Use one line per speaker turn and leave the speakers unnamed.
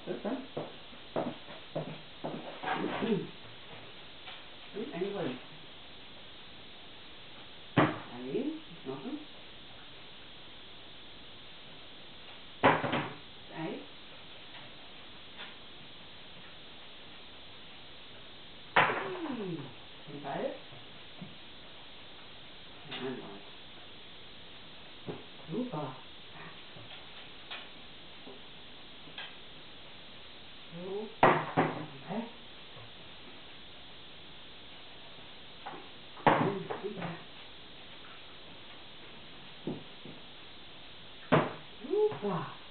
Super. Und einrollen. Ein, noch ein. Ei. Den Ball. Einmal. Super. So. Ball. Super.